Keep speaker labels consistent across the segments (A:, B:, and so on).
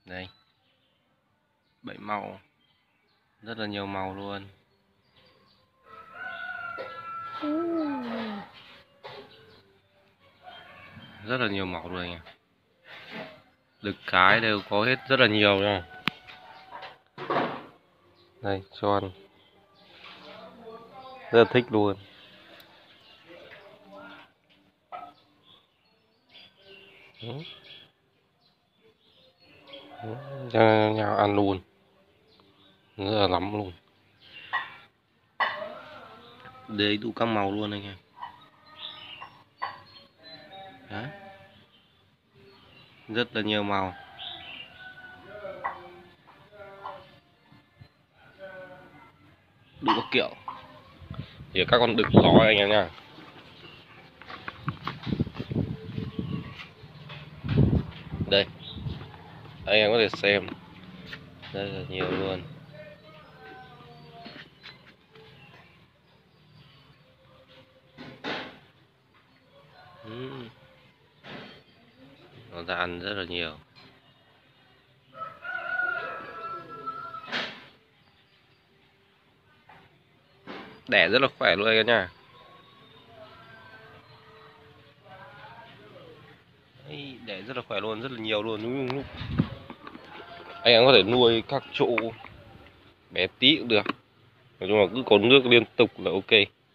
A: Đây, 7 màu, rất là nhiều màu luôn. Rất là nhiều màu luôn anh ạ. Đực cái đều có hết rất là nhiều nha. Đây, cho ăn. Rất là thích luôn. Nhau ăn luôn. Rất là lắm luôn. Đây đủ các màu luôn anh em. Đấy. Rất là nhiều màu. Đủ các kiểu. Thì các con đực to anh em nha. Đây. Anh em có thể xem. Rất là nhiều luôn. Nó ra ăn rất là nhiều. Đẻ rất là khỏe luôn anh em nha. Đẻ rất là khỏe luôn, rất là nhiều luôn. Anh em có thể nuôi các chỗ bé tí cũng được. Nói chung là cứ có nước liên tục là ok.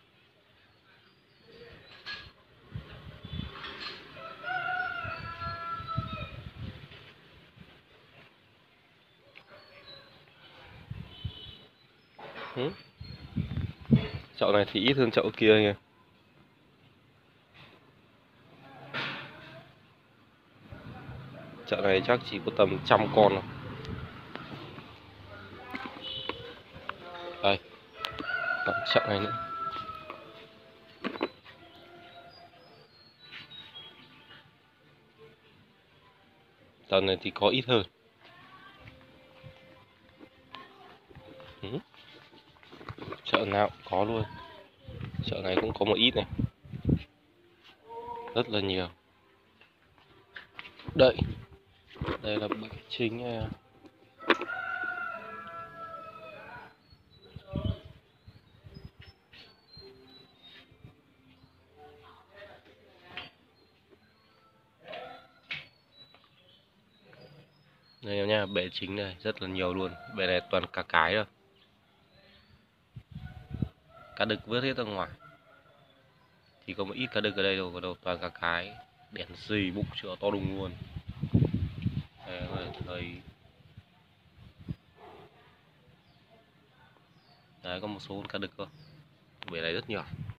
A: Chậu này thì ít hơn chậu kia anh em. Chậu này chắc chỉ có tầm 100 con thôi. Đây, còn chậu này nữa. Chậu này thì có ít hơn. Chậu nào cũng có luôn. Chậu này cũng có một ít này. Rất là nhiều. Đây là bẫy chính này. Đây em nha, bể chính này rất là nhiều luôn. Bể này toàn cá cái rồi. Cá đực vớt hết ra ngoài. Chỉ có một ít cá đực ở đây rồi, còn đâu toàn cá cái. Đèn xì bụng chữa to đùng luôn. Đây là thấy. Đấy, có một số cá đực thôi. Bể này rất nhiều.